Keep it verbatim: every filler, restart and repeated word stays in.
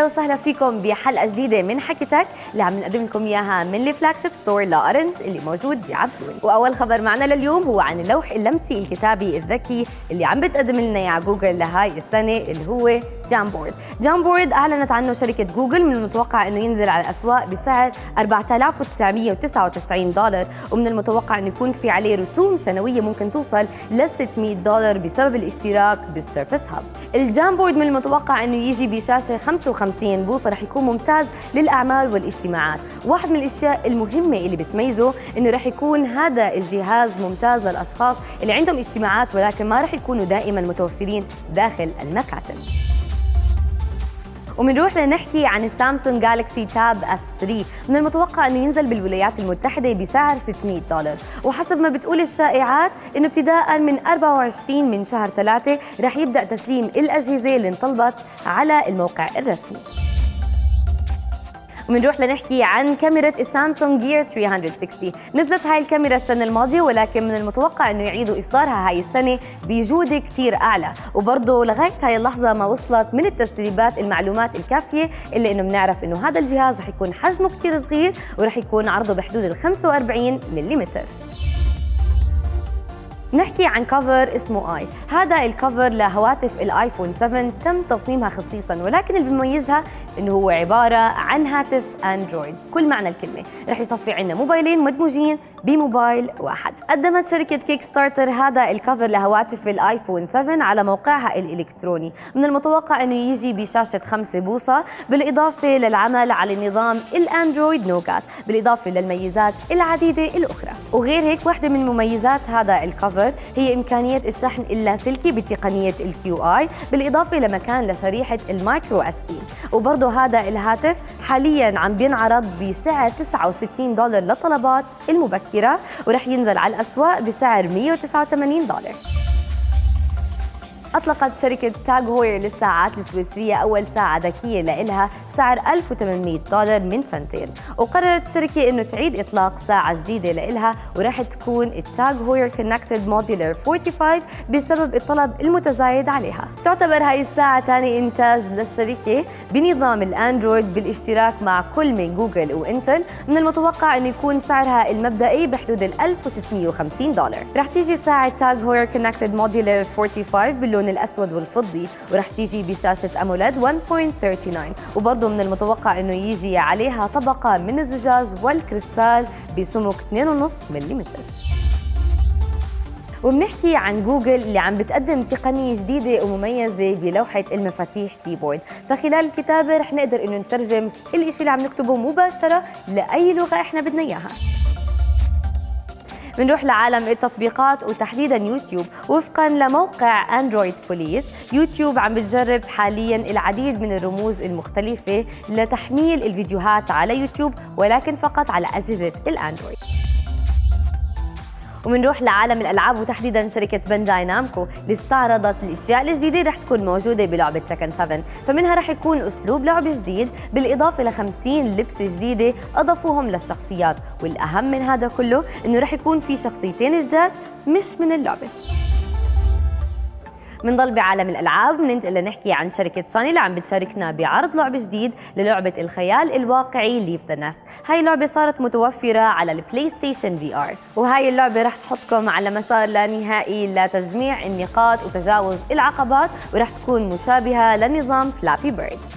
وسهلا فيكم بحلقه جديده من حكي تك اللي عم نقدم لكم اياها من الفلاج شيب ستور لاورنج اللي موجود بعبدون. واول خبر معنا لليوم هو عن اللوح اللمسي الكتابي الذكي اللي عم بتقدم لنا اياه جوجل لهاي السنه اللي هو جامبورد. جامبورد اعلنت عنه شركه جوجل، من المتوقع انه ينزل على الاسواق بسعر أربعة آلاف وتسعمئة وتسعة وتسعين دولار، ومن المتوقع انه يكون في عليه رسوم سنويه ممكن توصل ل ستمئة دولار بسبب الاشتراك بالسيرفس هاب. الجامبورد من المتوقع انه يجي بشاشه خمسة وخمسين بوصه، رح يكون ممتاز للاعمال والاجتماعات. واحد من الاشياء المهمه اللي بتميزه انه رح يكون هذا الجهاز ممتاز للاشخاص اللي عندهم اجتماعات ولكن ما رح يكونوا دائما متوفرين داخل المكاتب. ومنروح لنحكي عن السامسونج جالكسي تاب اس ثلاثة. من المتوقع انه ينزل بالولايات المتحده بسعر ستمئة دولار، وحسب ما بتقول الشائعات انه ابتداء من أربعة وعشرين من شهر ثلاثة رح يبدا تسليم الاجهزه اللي انطلبت على الموقع الرسمي. ومنروح لنحكي عن كاميرا السامسونج جير ثلاثمئة وستين. نزلت هاي الكاميرا السنة الماضية، ولكن من المتوقع انه يعيدوا اصدارها هاي السنة بجودة كتير اعلى، وبرضه لغاية هاي اللحظة ما وصلت من التسريبات المعلومات الكافية، الا انه بنعرف انه هذا الجهاز رح يكون حجمه كتير صغير ورح يكون عرضه بحدود ال خمسة وأربعين ملم. نحكي عن كفر اسمه اي. هذا الكفر لهواتف الايفون سبعة تم تصميمها خصيصا، ولكن اللي بيميزها انه هو عباره عن هاتف اندرويد كل معنى الكلمه، رح يصفي عنا موبايلين مدموجين بموبايل واحد. قدمت شركه كيك ستارتر هذا الكفر لهواتف الايفون سبعة على موقعها الالكتروني. من المتوقع انه يجي بشاشه خمسة بوصه، بالاضافه للعمل على نظام الاندرويد نوغات، بالاضافه للميزات العديده الاخرى. وغير هيك واحده من مميزات هذا الكفر هي امكانيه الشحن اللاسلكي بتقنيه الكيو اي، بالاضافه لمكان لشريحه المايكرو اس دي. وبرضه هذا الهاتف حاليا عم بينعرض بسعر تسعة وستين دولار للطلبات المبكره، ورح ينزل على الاسواق بسعر مئة وتسعة وثمانين دولار. أطلقت شركة تاغ هوير للساعات السويسرية أول ساعة ذكية لإلها بسعر ألف وثمانمئة دولار من سنتين، وقررت الشركة إنه تعيد إطلاق ساعة جديدة لإلها ورح تكون التاغ هوير كونكتد موديولر خمسة وأربعين بسبب الطلب المتزايد عليها. تعتبر هاي الساعة ثاني إنتاج للشركة بنظام الأندرويد بالاشتراك مع كل من جوجل وإنتل. من المتوقع إنه يكون سعرها المبدئي بحدود ال ألف وستمئة وخمسين دولار. رح تيجي ساعة تاغ هوير كونكتد موديولر خمسة وأربعين باللون الأسود والفضي، ورح تيجي بشاشة أموليد واحد فاصلة تسعة وثلاثين، وبرضه من المتوقع إنه يجي عليها طبقة من الزجاج والكريستال بسمك اثنين فاصلة خمسة ملم. وبنحكي عن جوجل اللي عم بتقدم تقنية جديدة ومميزة بلوحة المفاتيح كيبورد، فخلال الكتابة رح نقدر إنه نترجم الإشي اللي عم نكتبه مباشرة لأي لغة إحنا بدنا إياها. بنروح لعالم التطبيقات وتحديدا يوتيوب. وفقا لموقع اندرويد بوليس، يوتيوب عم بتجرب حاليا العديد من الرموز المختلفة لتحميل الفيديوهات على يوتيوب، ولكن فقط على أجهزة الاندرويد. ومنروح لعالم الالعاب وتحديدا شركه بانداي نامكو اللي استعرضت الاشياء الجديده رح تكون موجوده بلعبه تكن سبعة، فمنها رح يكون اسلوب لعب جديد بالاضافه ل خمسين لبسه جديده اضافوهم للشخصيات، والاهم من هذا كله انه رح يكون في شخصيتين جداد مش من اللعبه. بنضل بعالم الالعاب، بننتقل لنحكي عن شركه سوني اللي عم بتشاركنا بعرض لعبه جديد للعبه الخيال الواقعي ليف ذا نست. هاي اللعبه صارت متوفره على البلاي ستيشن في ار، وهاي اللعبه رح تحطكم على مسار لا نهائي لتجميع النقاط وتجاوز العقبات، ورح تكون مشابهه لنظام فلابي بيرد.